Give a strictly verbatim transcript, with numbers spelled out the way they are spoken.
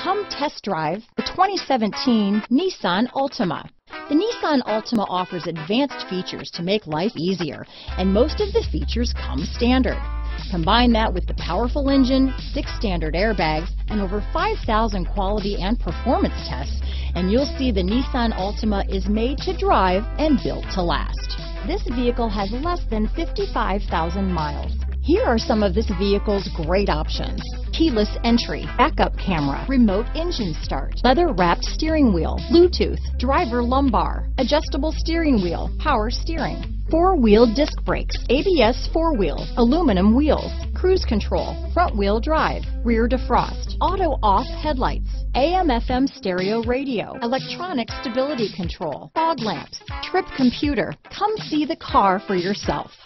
Come test drive the twenty seventeen Nissan Altima. The Nissan Altima offers advanced features to make life easier, and most of the features come standard. Combine that with the powerful engine, six standard airbags, and over five thousand quality and performance tests, and you'll see the Nissan Altima is made to drive and built to last. This vehicle has less than fifty-five thousand miles. Here are some of this vehicle's great options: keyless entry, backup camera, remote engine start, leather-wrapped steering wheel, Bluetooth, driver lumbar, adjustable steering wheel, power steering, four-wheel disc brakes, A B S four-wheel, aluminum wheels, cruise control, front-wheel drive, rear defrost, auto-off headlights, A M F M stereo radio, electronic stability control, fog lamps, trip computer. Come see the car for yourself.